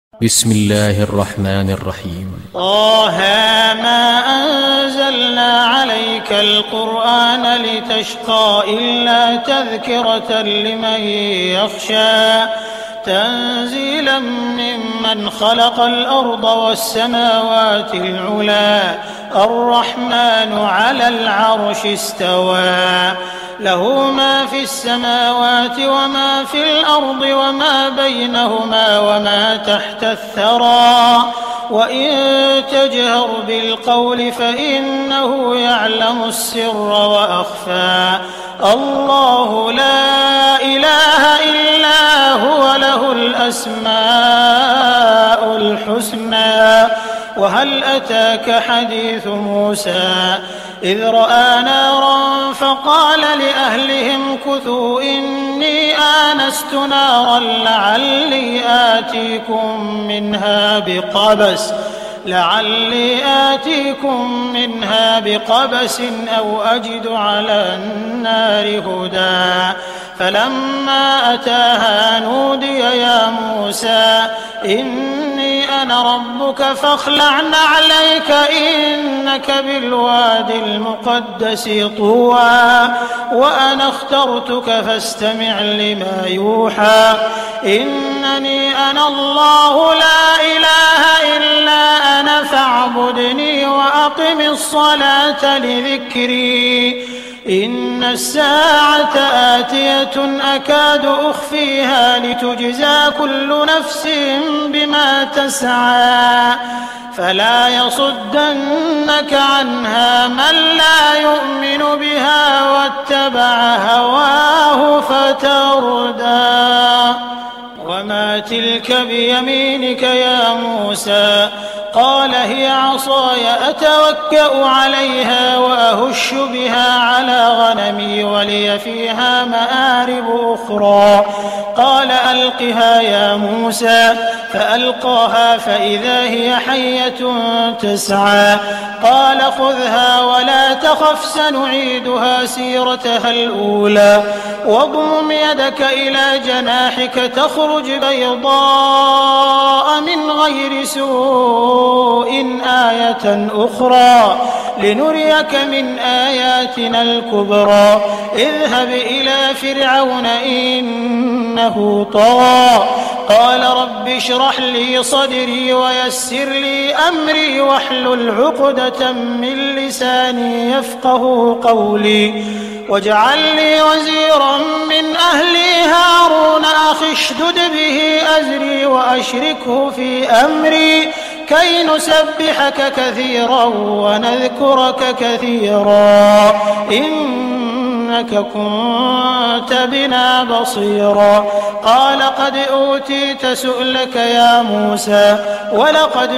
بسم الله الرحمن الرحيم. طه ما أنزلنا عليك القرآن لتشقى إلا تذكرة لمن يخشى تنزيلا ممن خلق الأرض والسماوات العلى الرحمن على العرش استوى له ما في السماوات وما في الأرض وما بينهما وما تحت الثرى وإن تجهر بالقول فإنه يعلم السر وأخفى الله لا إله إلا هو له الأسماء الحسنى وهل أتاك حديث موسى إذ رأى نارا فقال لأهلهم كثوا إني آنست نارا لعلي آتيكم منها بقبس أو أجد على النار هدى فلما أتاها نودي يا موسى إني أنا ربك فاخلع نعليك إنك بالوادي المقدس طوى وأنا اخترتك فاستمع لما يوحى إنني أنا الله لا إله إلا أنا فاعبدني وأقم الصلاة لذكري إن الساعة آتية أكاد أخفيها لتجزى كل نفس بما تسعى فلا يصدنك عنها من لا يؤمن بها واتبع هواه فتردى وما تلك بيمينك يا موسى قال هي عصاي أتوكأ عليها وأهش بها على غنمي ولي فيها مآرب أخرى قال ألقها يا موسى فألقاها فإذا هي حية تسعى قال خذها ولا تخف سنعيدها سيرتها الأولى واضمم يدك إلى جناحك تخرج بيضاء من غير سوء آية أخرى لنريك من آياتنا الكبرى اذهب إلى فرعون إنه طغى قال رب اشرح لي صدري ويسر لي أمري واحلل عقدة من لساني يفقه قولي واجعل لي وزيرا من أهلي هارون أخي اشدد به أزري وأشركه في أمري كي نسبحك كثيرا ونذكرك كثيرا إنك كنت بنا بصيرا قال قد أوتيت سؤلك يا موسى ولقد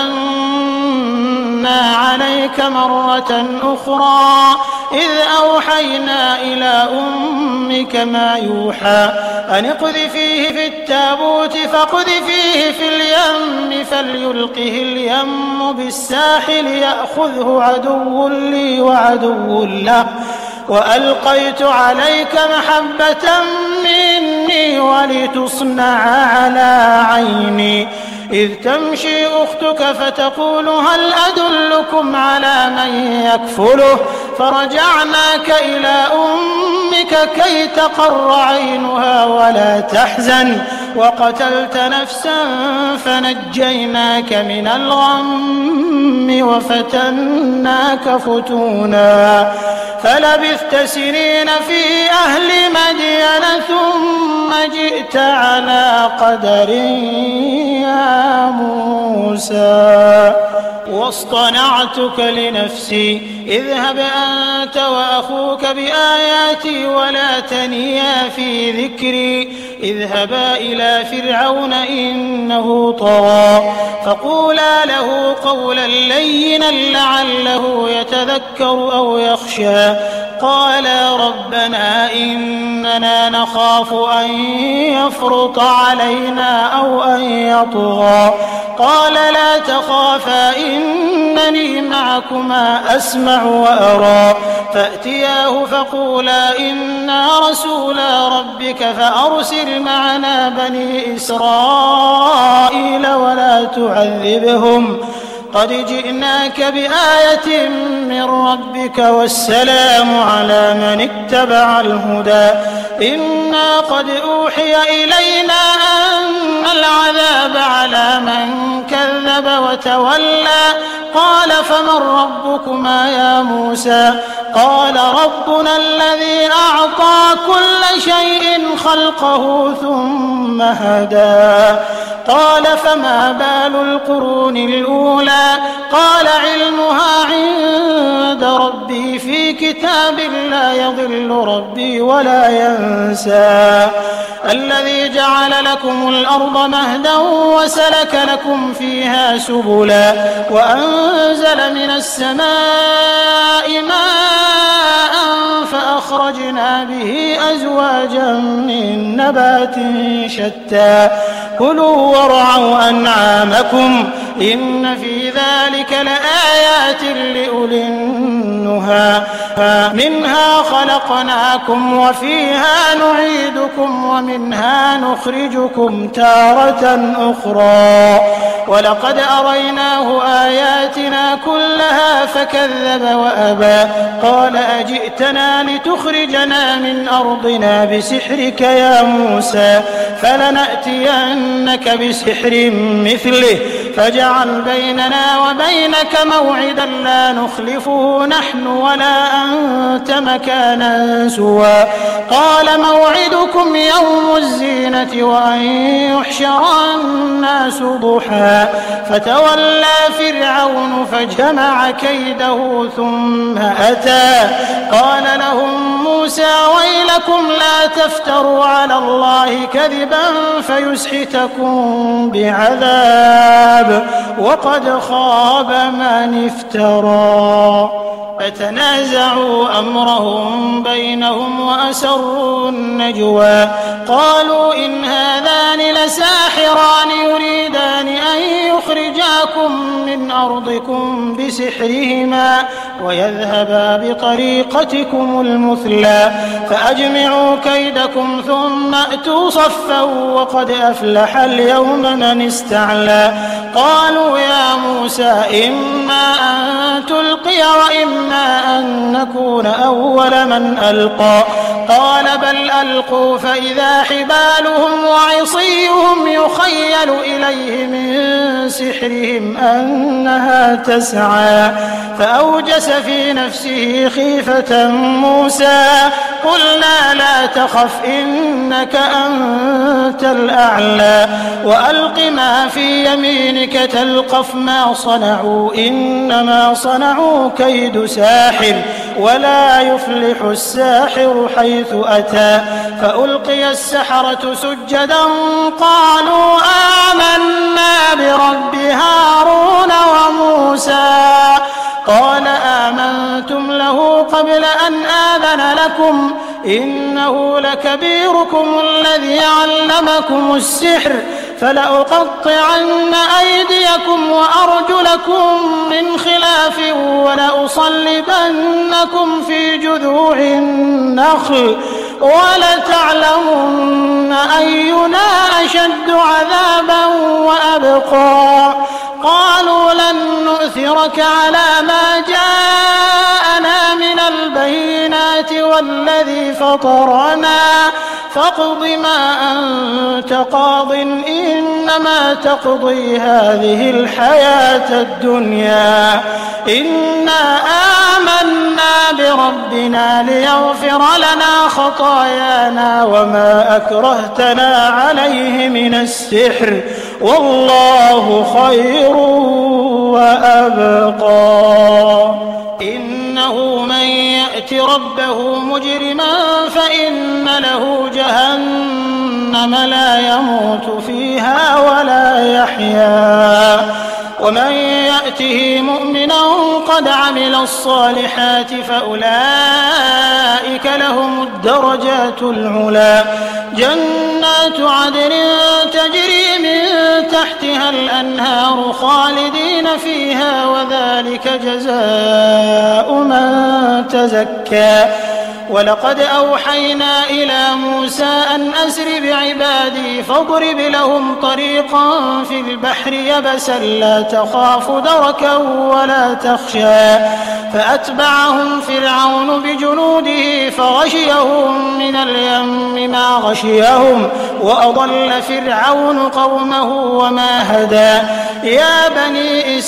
مننا عليك مرة أخرى إذ أوحينا إلى أمك ما يوحى أن اقذفيه في التابوت فاقذفيه في اليم فليلقه اليم بالساحل يأخذه عدو لي وعدو له وألقيت عليك محبة مني ولتصنع على عيني إذ تمشي أختك فتقول هل أدلكم على من يكفله فرجعناك إلى أمك كي تقر عينها ولا تحزن وقتلت نفسا فنجيناك من الغم وفتناك فتونا فلبثت سنين في أهل مدين ثم جئت على قدر يا موسى واصطنعتك لنفسي اذهب أنت وأخوك بآياتي ولا تنيا في ذكري اذهبا إلى فرعون إنه طغى فقولا له قولا لينا لعله يتذكر أو يخشى قالا ربنا إننا نخاف أن يفرط علينا أو أن يطغى قال لا تخافا إنني معكما أسمع وأرى فأتياه فقولا إنا رسولا ربك فأرسل معنا بني إسرائيل تعذبهم قد جئناك بآية من ربك والسلام على من اتبع الهدى إنا قد أوحي إلينا أن العذاب على من كذب وتولى قال فمن ربكما يا موسى قال ربنا الذي أعطى كل شيء خلقه ثم هدى قال فما بال القرون الأولى قال علمها عند ربي في كتاب لا يضل ربي ولا ينسى الذي جعل لكم الأرض مهدا وسلك لكم فيها سبلا وأنزل من السماء ماء فأخرجنا به أزواجا من نبات شتى كلوا وارعوا أنعامكم إن في ذلك لآيات لأولي النهى منها خلقناكم وفيها نعيدكم ومنها نخرجكم تارة أخرى ولقد أريناه آياتنا كلها فكذب وأبى قال أجئتنا لتخرجنا من أرضنا بسحرك يا موسى فلنأتينك بسحر مثله فاجعل بيننا وبينك موعدا لا نخلفه نحن ولا أنت مكانا سوى قال موعدكم يوم الزينة وأن يحشر الناس ضحى فتولى فرعون فجمع كيده ثم أتى قال لهم موسى ويلكم لا تفتروا على الله كذبا فيسحتكم بعذاب وقد خاب من افترى فتنازعوا أمرهم بينهم وأسروا النجوى قالوا إن هذان لساحران يريدان أن يخرجاكم من أرضكم بسحرهما ويذهبا بطريقتكم المثلى فأجمعوا كيدكم ثم أتوا صفا وقد أفلح اليوم من استعلى قالوا يا موسى إما أن تلقي وإما أن نكون أول من ألقى قال بل ألقوا فإذا حبالهم وعصيهم يخيل إليه من سحرهم أنها تسعى فأوجس في نفسه خيفة موسى قلنا لا تخف إنك أنت الأعلى وألق ما في يمينك تلقف ما صنعوا إنما صنعوا كيد ساحر ولا يفلح الساحر حيث أتى فألقي السحرة سجدا قالوا آمنا برب هارون وموسى قال آمنتم له قبل أن آذن لكم إنه لكبيركم الذي علمكم السحر فلأقطعن أيديكم وأرجلكم من خلاف ولأصلبنكم في جذوع النخل ولتعلمن أينا أشد عذابا وأبقى قالوا لن نؤثرك على ما جاءنا من البينات والذي فطرنا فاقض ما أنت قاض إنما تقضي هذه الحياة الدنيا إنا آمنا بربنا ليغفر لنا خطايانا وما أكرهتنا عليه من السحر والله خير وأبقى إنه من يأت ربه مجرما فإن له جهنم لا يموت فيها ولا يحيا ومن يأته مؤمنا قد عمل الصالحات فأولئك لهم الدرجات العلى جنات عدن تجري من تحتها الأنهار خالدين فيها وذلك جزاء من تزكى ولقد أوحينا إلى موسى أن أسر بعبادي فاضرب لهم طريقا في البحر يبسا لا تخاف دركا ولا تخشى فأتبعهم فرعون بجنوده فغشيهم من اليم ما غشيهم وأضل فرعون قومه وما هدى يا بني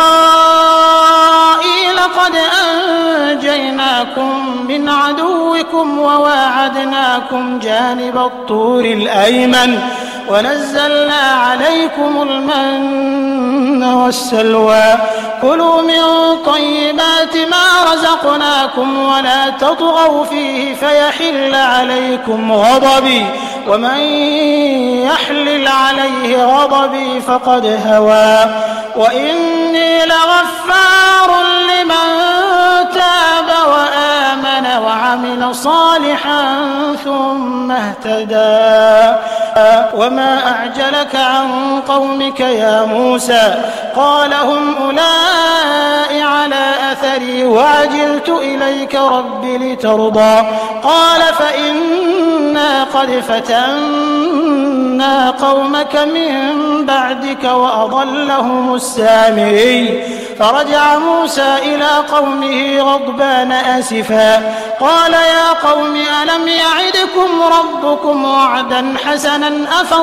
إسرائيل قد أنجيناكم من عدوكم وواعدناكم جانب الطور الأيمن ونزلنا عليكم المن والسلوى كلوا من طيبات ما رزقناكم ولا تطغوا فيه فيحل عليكم غضبي ومن يحلل عليه غضبي فقد هوى وإني لغفار لمن تاب وآمن وعمل صالحا ثم اهتدى وما أعجلك عن قومك يا موسى قال هم أولئك على أثري وعجلت إليك رب لترضى قال فإنا قد فتنا قومك من بعدك وأضلهم السامري فرجع موسى إلى قومه غضبان آسفا قال يا قوم ألم يعدكم ربكم وعدا حسنا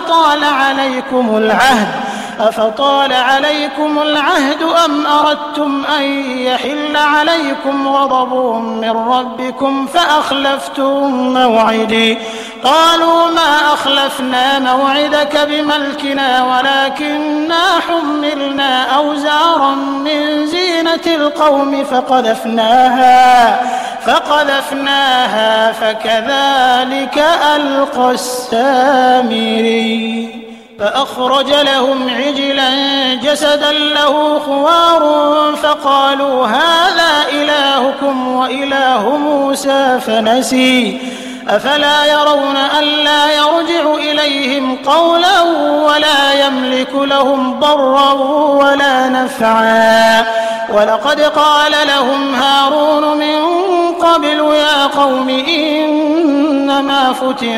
أفطال عليكم العهد أم أردتم أن يحل عليكم غضب من ربكم فأخلفتم موعدي قالوا ما أخلفنا موعدك بملكنا ولكننا حملنا أوزارا من زينة القوم فقذفناها فكذلك ألقى السامري فأخرج لهم عجلا جسدا له خوار فقالوا هذا إلهكم وإله موسى فنسي أفلا يرون ألا يرجع إليهم قولا ولا يملك لهم ضرا ولا نفعا ولقد قال لهم هارون من قبل يا قوم إنما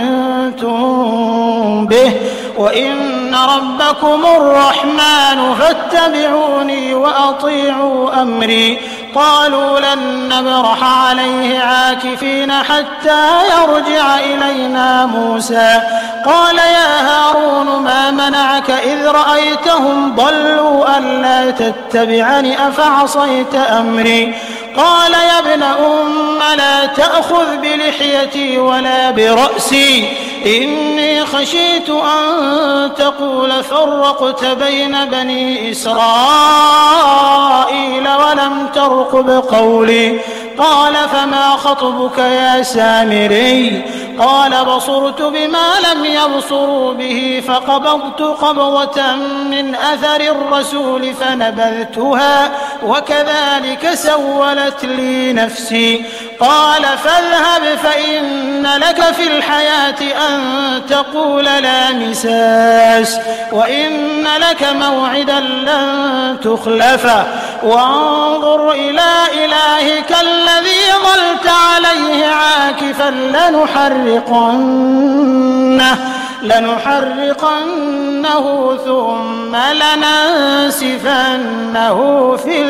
فتنتم به وإن ربكم الرحمن فاتبعوني وأطيعوا أمري قالوا لن نبرح عليه عاكفين حتى يرجع إلينا موسى قال يا هارون ما منعك إذ رأيتهم ضلوا ألا تتبعني أفعصيت أمري قال يا ابن لا تأخذ بلحيتي ولا برأسي إني خشيت أن تقول فرقت بين بني إسرائيل ولم ترقب قولي قال فما خطبك يا سامري قال بصرت بما لم يبصروا به فقبضت قبضة من أثر الرسول فنبذتها وكذلك سولت لي نفسي قال فاذهب فإن لك في الحياة أن تقول لا مساس وإن لك موعدا لن تخلفه وانظر إلى إلهك الذي ظلت عليه عاكفا لنحرقنه ثم لننسفنه في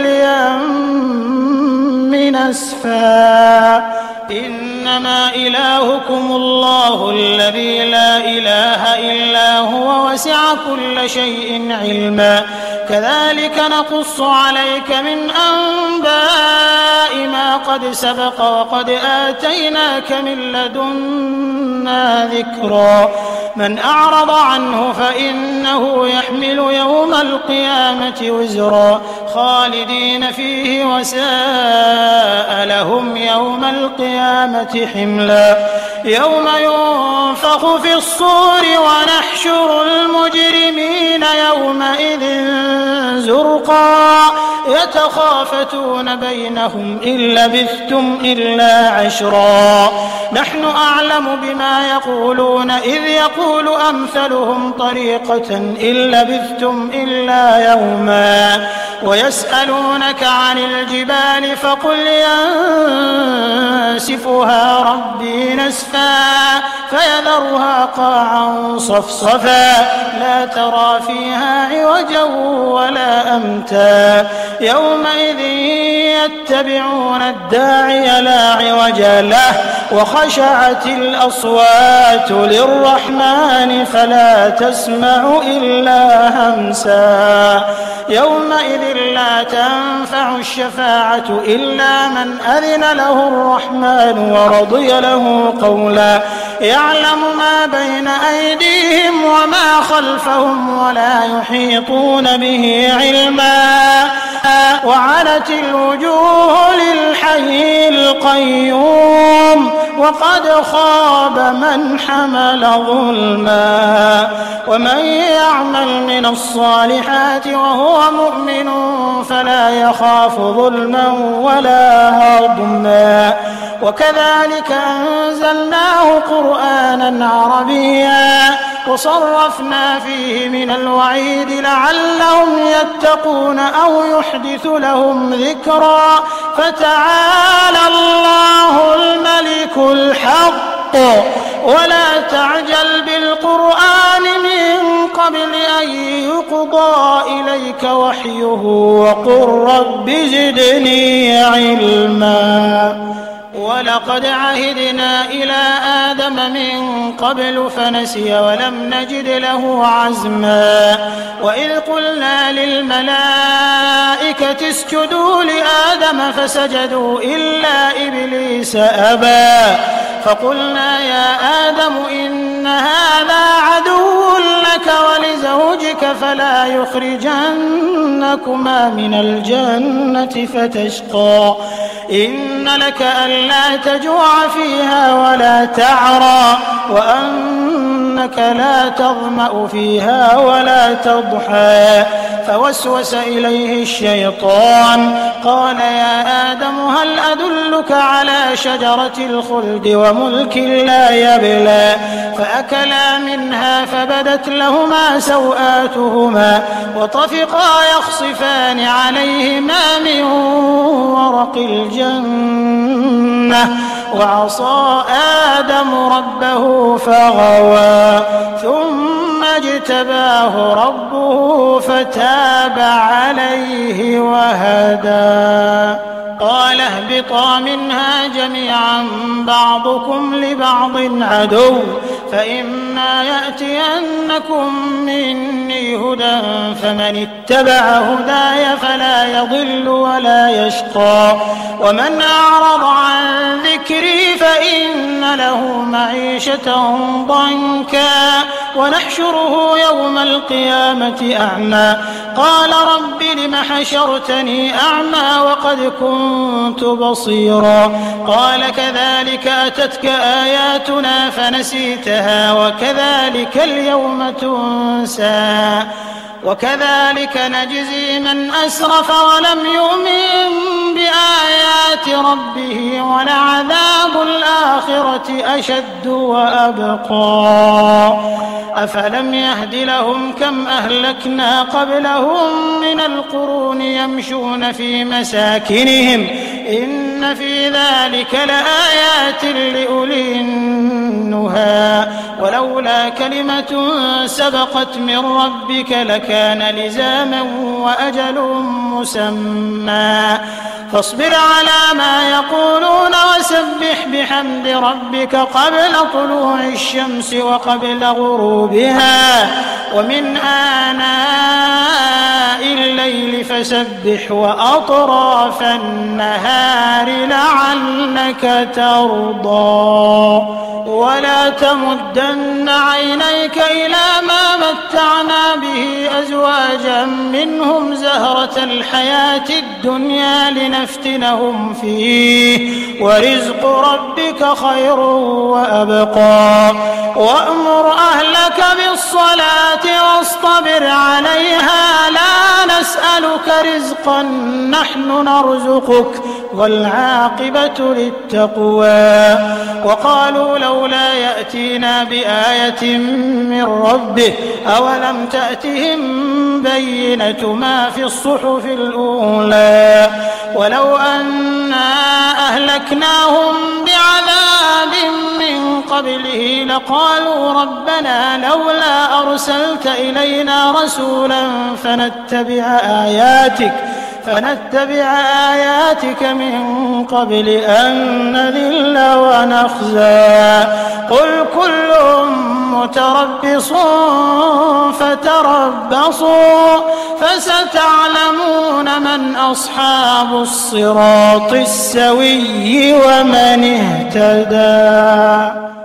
اليم نسفا إنما إلهكم الله الذي لا إله إلا هو وسع كل شيء علما كذلك نقص عليك من أنباء ما قد سبق وقد آتيناك من لدنا ذكرا من أعرض عنه فإنه يحمل يوم القيامة وزرا خالدين فيه وساء لهم يوم القيامة حملا يوم ينفخ في الصور ونحشر المجرمين يومئذ زرقا يتخافتون بينهم إن لبثتم إلا عشرا نحن أعلم بما يقولون إذ يقول أمثلهم طريقة إن لبثتم إلا يوما ويسألونك عن الجبال فقل ينسفها ربي نسفا فيذرها قاعا صفصفا لا ترى فيها عوجا ولا أمتا يومئذ يتبعون الداعي لا عوج له وخشعت الأصوات للرحمن فلا تسمع إلا همسا يومئذ لا تنفع الشفاعة إلا من أذن له الرحمن ورضي له قولا يعلم ما بين أيديهم وما خلفهم ولا يحيطون به علما وعنت الوجوه للحي القيوم وقد خاب من حمل ظلما ومن يعمل من الصالحات وهو مؤمن فلا يخاف ظلما ولا هضما وكذلك أنزلناه قرآنا عربيا وصرفنا فيه من الوعيد لعلهم يتقون أو يحدث لهم ذكرا فتعالى الله الملك الحق ولا تعجل بالقرآن من قبل أن يقضى إليك وحيه وقل رب زدني علما ولقد عهدنا إلى آدم من قبل فنسي ولم نجد له عزما وإذ قلنا للملائكة اسجدوا لآدم فسجدوا إلا إبليس أبى فقلنا يا آدم إن هذا عدو لك ولزوجك فلا يخرجنكما من الجنة فتشقى إن لك ألا تجوع فيها ولا تعرى وأنك لا تظمأ فيها ولا تضحى فوسوس إليه الشيطان قال يا آدم هل أدلك على شجرة الخلد وملك لا يبلى فأكلا منها فبدت لهما سوآتهما وطفقا يخصفان عليهما من ورق الجنة وعصى آدم ربه فغوى ثم اجتباه ربه فتاب عليه وهدى قال اهبطا منها جميعا بعضكم لبعض عدو فإما يأتينكم مني هدى فمن اتبع هداي فلا يضل ولا يشقى ومن أعرض عن ذكري فإن له معيشة ضنكا ونحشره يوم القيامة أعمى قال رب لم حشرتني أعمى وقد كنت بصيرا قال كذلك أتتك آياتنا فنسيتها وكذلك اليوم تنسى وكذلك نجزي من أسرف ولم يؤمن بآيات ربه ولعذاب الآخرة أشد وأبقى أفلم يهد لهم كم أهلكنا قبلهم من القرون يمشون في مساكنهم إن في ذلك لآيات لأولي النهى ولولا كلمة سبقت من ربك لكان لزاما وأجل مسمى فاصبر على ما يقولون وسبح بحمد ربك قبل طلوع الشمس وقبل غروبها ومن آناء الليل فسبح وأطراف النهار لعلك ترضى ولا تمدن عينيك إلى ما متعنا به أزواجا منهم زهرة الحياة الدنيا لنفتنهم فيه ورزق ربك خير وأبقى وأمر أهلك بالصلاة واصطبر عليها لا نسألك نسألك رزقا نحن نرزقك والعاقبة للتقوى. وقالوا لولا يأتينا بآية من ربه أولم تأتهم بينة ما في الصحف الأولى ولو أنا أهلكناهم بعذاب من قبله لقالوا ربنا لولا أرسلت إلينا رسولا فنتبع آياتك من قبل أن نذل ونخزى. قل كل متربص فتربصوا فستعلمون من أصحاب الصراط السوي ومن اهتدى.